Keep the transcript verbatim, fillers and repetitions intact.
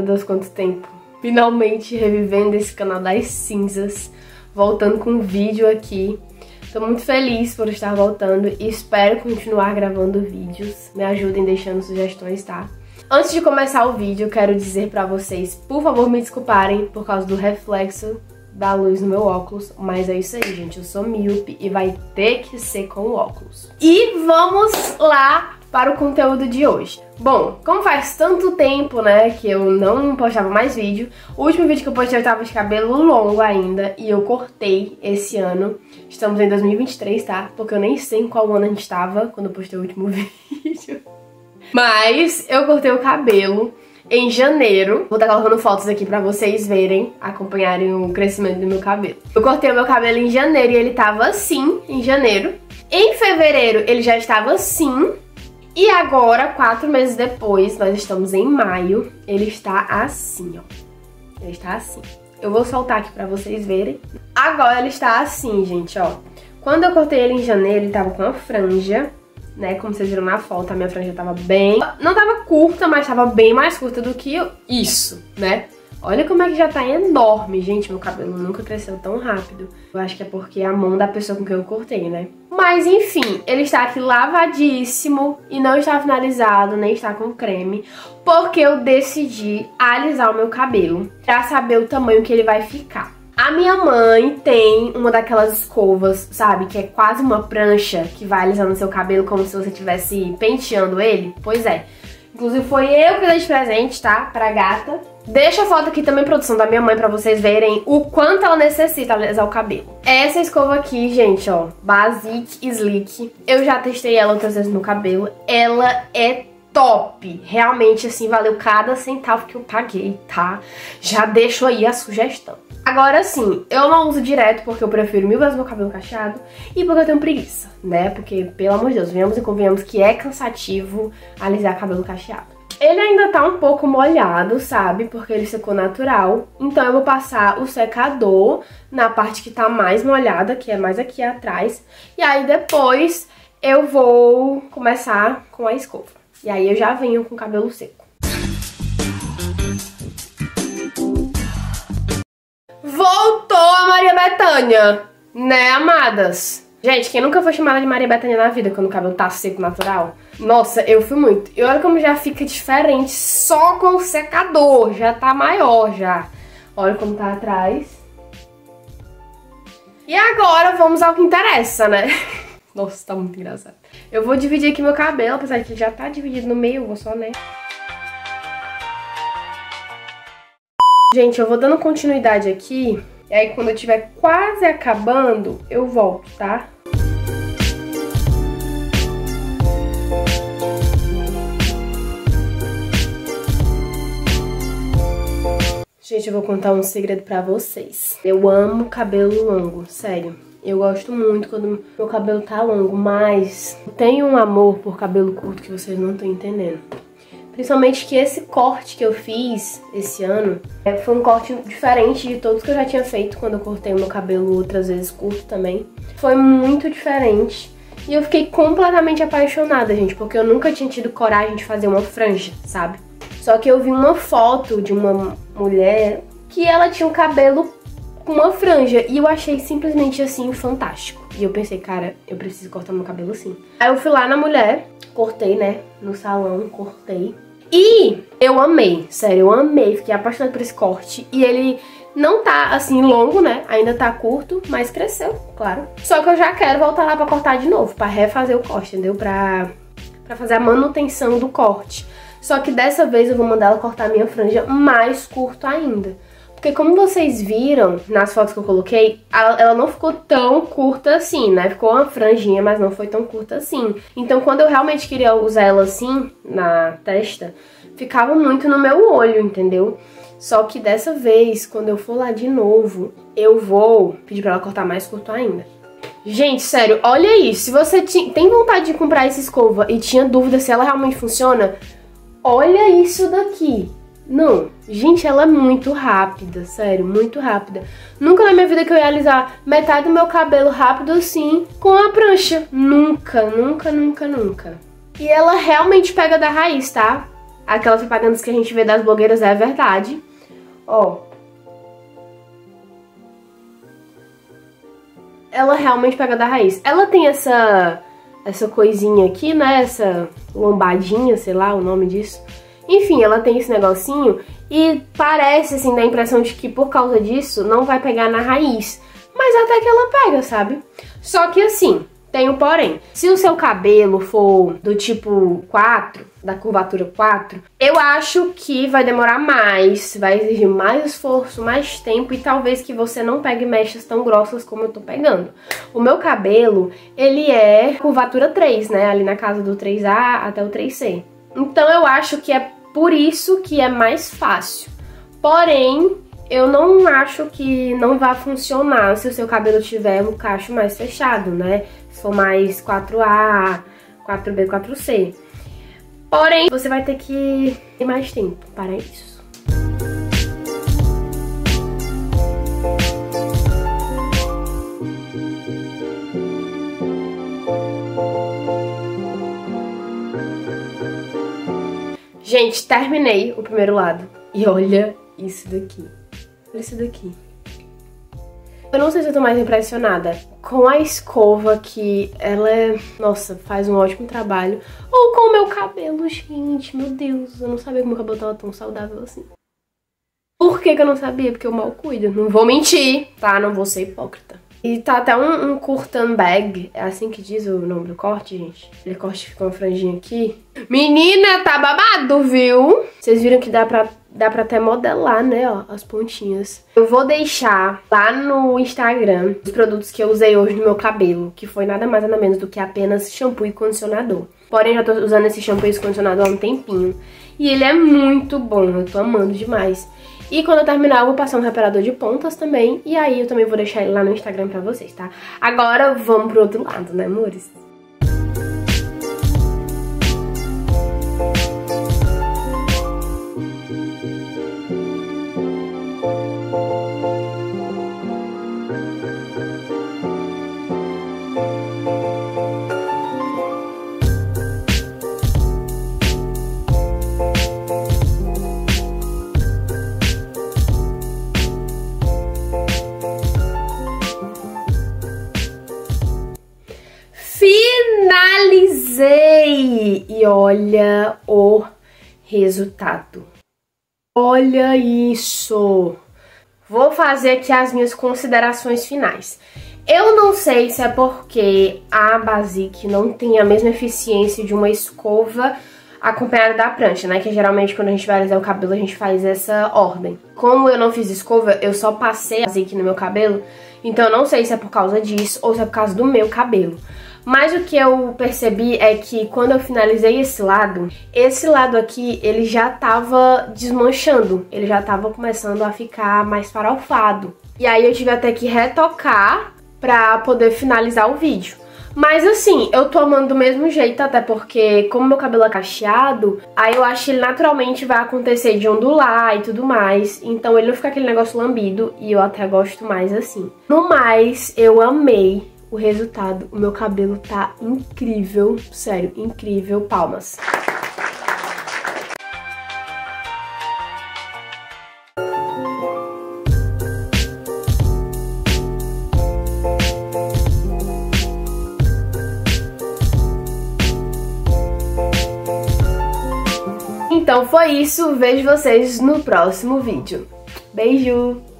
Deus, quanto tempo. Finalmente revivendo esse canal das cinzas, voltando com um vídeo aqui. Tô muito feliz por estar voltando e espero continuar gravando vídeos. Me ajudem deixando sugestões, tá? Antes de começar o vídeo, eu quero dizer pra vocês, por favor, me desculparem por causa do reflexo da luz no meu óculos, mas é isso aí, gente, eu sou míope e vai ter que ser com o óculos. E vamos lá para o conteúdo de hoje. Bom, como faz tanto tempo, né, que eu não postava mais vídeo, o último vídeo que eu postei eu tava de cabelo longo ainda e eu cortei esse ano. Estamos em dois mil e vinte e três, tá? Porque eu nem sei em qual ano a gente tava quando eu postei o último vídeo. Mas eu cortei o cabelo em janeiro. Vou estar colocando fotos aqui pra vocês verem, acompanharem o crescimento do meu cabelo. Eu cortei o meu cabelo em janeiro e ele tava assim, em janeiro. Em fevereiro ele já estava assim. E agora, quatro meses depois, nós estamos em maio, ele está assim, ó. Ele está assim. Eu vou soltar aqui pra vocês verem. Agora ele está assim, gente, ó. Quando eu cortei ele em janeiro, ele tava com uma franja, né, como vocês viram na foto, a minha franja tava bem... Não tava curta, mas tava bem mais curta do que isso, né? Olha como é que já tá enorme, gente, meu cabelo nunca cresceu tão rápido. Eu acho que é porque é a mão da pessoa com quem eu cortei, né? Mas enfim, ele está aqui lavadíssimo e não está finalizado, nem está com creme, porque eu decidi alisar o meu cabelo pra saber o tamanho que ele vai ficar. A minha mãe tem uma daquelas escovas, sabe, que é quase uma prancha que vai alisando seu cabelo como se você estivesse penteando ele. Pois é. Inclusive foi eu que dei de presente, tá? Pra gata. Deixa a foto aqui também, produção, da minha mãe, pra vocês verem o quanto ela necessita alisar o cabelo. Essa escova aqui, gente, ó, Basic Slick. Eu já testei ela outras vezes no cabelo. Ela é top. Realmente, assim, valeu cada centavo que eu paguei, tá? Já deixo aí a sugestão. Agora sim, eu não uso direto porque eu prefiro mil vezes meu cabelo cacheado e porque eu tenho preguiça, né? Porque, pelo amor de Deus, venhamos e convenhamos que é cansativo alisar cabelo cacheado. Ele ainda tá um pouco molhado, sabe? Porque ele secou natural. Então eu vou passar o secador na parte que tá mais molhada, que é mais aqui atrás. E aí depois eu vou começar com a escova. E aí eu já venho com o cabelo seco. Voltou a Maria Bethânia, né, amadas? Gente, quem nunca foi chamada de Maria Bethânia na vida quando o cabelo tá seco, natural? Nossa, eu fui muito. E olha como já fica diferente só com o secador. Já tá maior, já. Olha como tá atrás. E agora vamos ao que interessa, né? Nossa, tá muito engraçado. Eu vou dividir aqui meu cabelo, apesar de que já tá dividido no meio, eu vou só, né? Gente, eu vou dando continuidade aqui, e aí quando eu estiver quase acabando, eu volto, tá? Gente, eu vou contar um segredo pra vocês. Eu amo cabelo longo, sério. Eu gosto muito quando meu cabelo tá longo, mas eu tenho um amor por cabelo curto que vocês não estão entendendo. Principalmente que esse corte que eu fiz esse ano foi um corte diferente de todos que eu já tinha feito quando eu cortei o meu cabelo outras vezes curto também. Foi muito diferente e eu fiquei completamente apaixonada, gente, porque eu nunca tinha tido coragem de fazer uma franja, sabe? Só que eu vi uma foto de uma mulher que ela tinha um cabelo com uma franja e eu achei simplesmente assim fantástico. E eu pensei, cara, eu preciso cortar meu cabelo assim. Aí eu fui lá na mulher, cortei, né, no salão, cortei. E eu amei, sério, eu amei, fiquei apaixonada por esse corte. E ele não tá, assim, longo, né, ainda tá curto, mas cresceu, claro. Só que eu já quero voltar lá pra cortar de novo, pra refazer o corte, entendeu? Pra, pra fazer a manutenção do corte. Só que dessa vez eu vou mandar ela cortar a minha franja mais curto ainda. Porque como vocês viram nas fotos que eu coloquei, ela, ela não ficou tão curta assim, né? Ficou uma franjinha, mas não foi tão curta assim. Então quando eu realmente queria usar ela assim, na testa, ficava muito no meu olho, entendeu? Só que dessa vez, quando eu for lá de novo, eu vou pedir pra ela cortar mais curto ainda. Gente, sério, olha isso. Se você tem vontade de comprar essa escova e tinha dúvida se ela realmente funciona, olha isso daqui. Não, gente, ela é muito rápida, sério, muito rápida. Nunca na minha vida que eu ia alisar metade do meu cabelo rápido assim, com a prancha. Nunca, nunca, nunca, nunca. E ela realmente pega da raiz, tá? aquelas propagandas que a gente vê das blogueiras é verdade. Ó. Ela realmente pega da raiz. Ela tem essa, essa coisinha aqui, né? Essa lombadinha, sei lá o nome disso. Enfim, ela tem esse negocinho e parece, assim, dá a impressão de que por causa disso não vai pegar na raiz. Mas até que ela pega, sabe? Só que assim, tem um porém. Se o seu cabelo for do tipo quatro, da curvatura quatro, eu acho que vai demorar mais, vai exigir mais esforço, mais tempo e talvez que você não pegue mechas tão grossas como eu tô pegando. O meu cabelo, ele é curvatura três, né? Ali na casa do três A até o três C. Então eu acho que é por isso que é mais fácil. Porém, eu não acho que não vai funcionar se o seu cabelo tiver um cacho mais fechado, né? Se for mais quatro A, quatro B, quatro C. Porém, você vai ter que ter mais tempo para isso. Gente, terminei o primeiro lado. E olha isso daqui. Olha isso daqui. Eu não sei se eu tô mais impressionada com a escova, que ela é... Nossa, faz um ótimo trabalho. Ou com o meu cabelo, gente. Meu Deus, eu não sabia que o meu cabelo tava tão saudável assim. Por que que eu não sabia? Porque eu mal cuido. Não vou mentir, tá? Não vou ser hipócrita. E tá até um, um curtain bag. É assim que diz o nome do corte, gente? Ele corte com uma franjinha aqui. Menina, tá babado, viu? Vocês viram que dá pra... Dá pra até modelar, né, ó, as pontinhas. Eu vou deixar lá no Instagram os produtos que eu usei hoje no meu cabelo, que foi nada mais nada menos do que apenas shampoo e condicionador. Porém, já tô usando esse shampoo e esse condicionador há um tempinho. E ele é muito bom, eu tô amando demais. E quando eu terminar, eu vou passar um reparador de pontas também. E aí eu também vou deixar ele lá no Instagram pra vocês, tá? Agora vamos pro outro lado, né, amores? Finalizei! E olha o resultado. Olha isso! Vou fazer aqui as minhas considerações finais. Eu não sei se é porque a Basic não tem a mesma eficiência de uma escova acompanhada da prancha, né? Que geralmente quando a gente vai alisar o cabelo a gente faz essa ordem. Como eu não fiz escova, eu só passei a Basic no meu cabelo. Então eu não sei se é por causa disso ou se é por causa do meu cabelo. Mas o que eu percebi é que quando eu finalizei esse lado, esse lado aqui, ele já tava desmanchando. Ele já tava começando a ficar mais farofado. E aí eu tive até que retocar pra poder finalizar o vídeo. Mas assim, eu tô amando do mesmo jeito, até porque como meu cabelo é cacheado, aí eu acho que ele naturalmente vai acontecer de ondular e tudo mais. Então ele não fica aquele negócio lambido e eu até gosto mais assim. No mais, eu amei o resultado. O meu cabelo tá incrível, sério, incrível, palmas. Então foi isso, vejo vocês no próximo vídeo. Beijo!